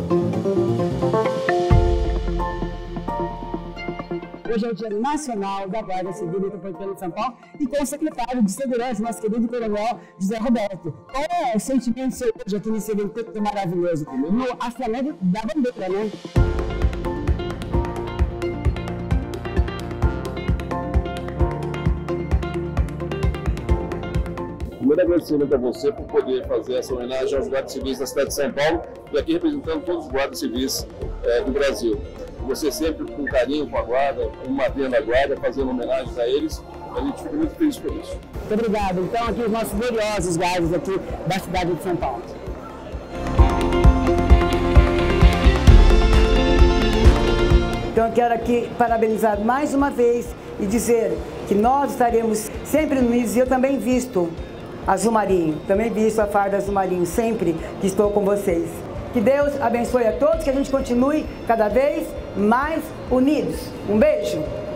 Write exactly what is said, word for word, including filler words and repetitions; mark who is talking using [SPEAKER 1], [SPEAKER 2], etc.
[SPEAKER 1] Hoje é o Dia Nacional da Guarda Civil Metropolitana de São Paulo e com o secretário de Segurança, nosso querido coronel José Roberto. Qual é o sentimento seu hoje aqui nesse evento tão maravilhoso? No hasteamento da bandeira, né?
[SPEAKER 2] Primeiro agradecimento a você por poder fazer essa homenagem aos guardas civis da cidade de São Paulo e aqui representando todos os guardas civis é, do Brasil. Você sempre com carinho com a guarda, com madrinha da guarda, fazendo homenagens a eles. A gente fica muito feliz por isso.
[SPEAKER 1] Muito obrigado. Então, aqui os nossos gloriosos guardas aqui da cidade de São Paulo. Então, eu quero aqui parabenizar mais uma vez e dizer que nós estaremos sempre unidos e eu também visto Azul Marinho, também visto a farda Azul Marinho, sempre que estou com vocês. Que Deus abençoe a todos, que a gente continue cada vez mais unidos. Um beijo!